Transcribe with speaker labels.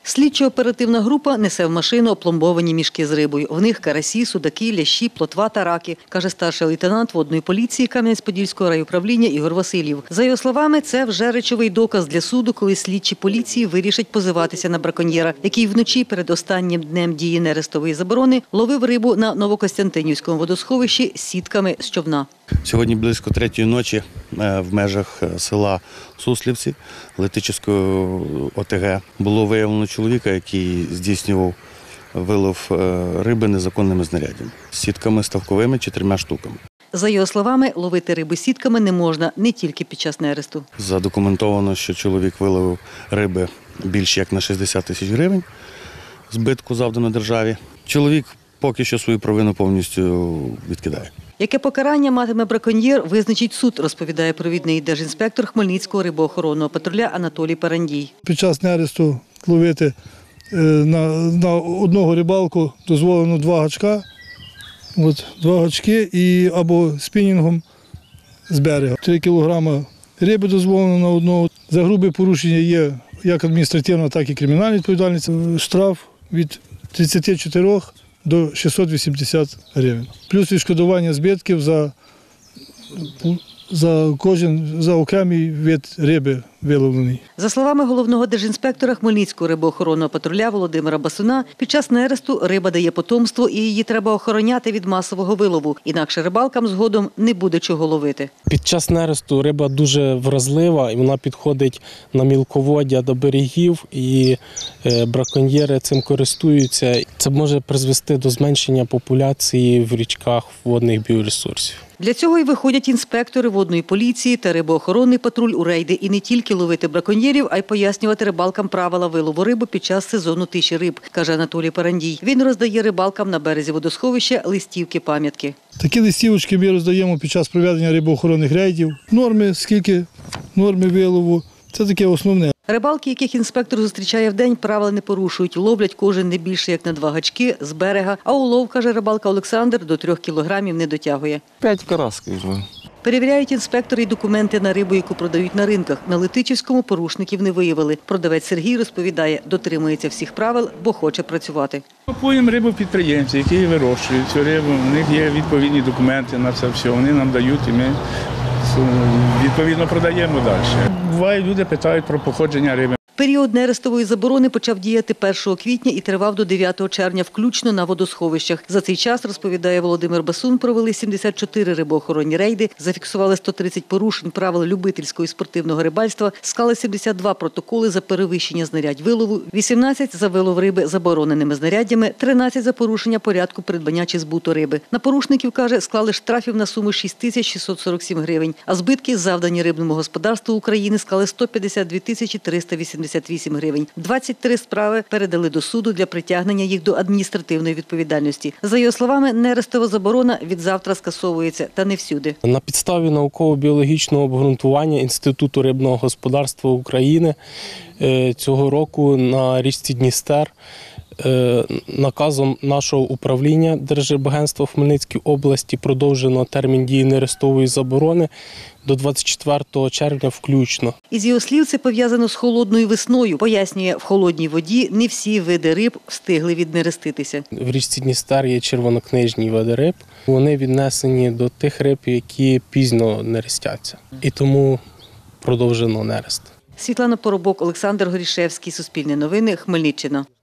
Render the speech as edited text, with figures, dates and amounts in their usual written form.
Speaker 1: Слідчо-оперативна група несе в машину опломбовані мішки з рибою. В них карасі, судаки, лящі, плотва та раки, каже старший лейтенант водної поліції Кам'янець-Подільського райуправління Ігор Васильєв. За його словами, це вже речовий доказ для суду, коли слідчі поліції вирішать позиватися на браконьєра, який вночі перед останнім днем дії нерестової заборони ловив рибу на Новокостянтинівському водосховищі сітками з човна.
Speaker 2: Сьогодні близько 3-ї ночі в межах села Суслівці Летичівської ОТГ було виявлено чоловіка, який здійснював вилов риби незаконними знаряддями – сітками ставковими 4 штуками.
Speaker 1: За його словами, ловити рибу сітками не можна не тільки під час нересту.
Speaker 2: Задокументовано, що чоловік виловив риби більше як на 60 тисяч гривень збитку, завдано державі. Чоловік поки що свою провину повністю відкидає.
Speaker 1: Яке покарання матиме браконьєр, визначить суд, розповідає провідний держінспектор Хмельницького рибоохоронного патруля Анатолій Парандій.
Speaker 3: Під час нересту ловити на одного рибалку дозволено 2 гачка, 2 гачки і або спінінгом з берега. 3 кілограми риби дозволено на одного. За грубе порушення є як адміністративна, так і кримінальна відповідальність. Штраф від 34 до 680 гривень. Плюс відшкодування збитків за окремий вид риби виловлений.
Speaker 1: За словами головного держінспектора Хмельницького рибоохоронного патруля Володимира Басуна, під час нересту риба дає потомство і її треба охороняти від масового вилову, інакше рибалкам згодом не буде чого ловити.
Speaker 4: Під час нересту риба дуже вразлива і вона підходить на мілководдя до берегів і браконьєри цим користуються. Це може призвести до зменшення популяції в річках водних біоресурсів.
Speaker 1: Для цього й виходять інспектори водної поліції та рибоохоронний патруль у рейди і не тільки ловити браконьєрів, а й пояснювати рибалкам правила вилову риби під час сезону тиші риб, каже Анатолій Парандій. Він роздає рибалкам на березі водосховища листівки-пам'ятки.
Speaker 3: Такі листівочки ми роздаємо під час проведення рибоохоронних рейдів. Норми, скільки норми вилову – це таке основне.
Speaker 1: Рибалки, яких інспектор зустрічає вдень, правила не порушують. Ловлять кожен не більше, як на 2 гачки з берега. А улов, каже рибалка Олександр, до 3 кілограмів не дотягує.
Speaker 5: 5 карасків.
Speaker 1: Перевіряють інспектори й документи на рибу, яку продають на ринках. На Летичівському порушників не виявили. Продавець Сергій розповідає, дотримується всіх правил, бо хоче працювати.
Speaker 6: Купуємо рибу підприємців, які вирощують цю рибу. У них є відповідні документи на це все. Вони нам дають і ми відповідно продаємо далі. Буває, люди питають про походження риби.
Speaker 1: Період нерестової заборони почав діяти 1 квітня і тривав до 9 червня, включно на водосховищах. За цей час, розповідає Володимир Басун, провели 74 рибоохоронні рейди, зафіксували 130 порушень правил любительського і спортивного рибальства, склали 72 протоколи за перевищення знарядь вилову, 18 за вилов риби забороненими знаряддями, 13 за порушення порядку придбання чи збуту риби. На порушників, каже, склали штрафів на суму 6647 гривень, а збитки, завдані рибному господарству України, склали 152 388 гривень. 23 справи передали до суду для притягнення їх до адміністративної відповідальності. За його словами, нерестова заборона від завтра скасовується, та не всюди.
Speaker 4: На підставі науково-біологічного обґрунтування Інституту рибного господарства України цього року на річці Дністер наказом нашого управління Держрибагентства в Хмельницькій області продовжено термін дії нерестової заборони до 24 червня включно.
Speaker 1: Із його слів, це пов'язано з холодною весною. Пояснює, в холодній воді не всі види риб встигли віднереститися.
Speaker 4: В річці Дністер є червонокнижні види риб. Вони віднесені до тих риб, які пізно нерестяться. І тому продовжено нерест.
Speaker 1: Світлана Поробок, Олександр Горішевський, Суспільне новини, Хмельниччина.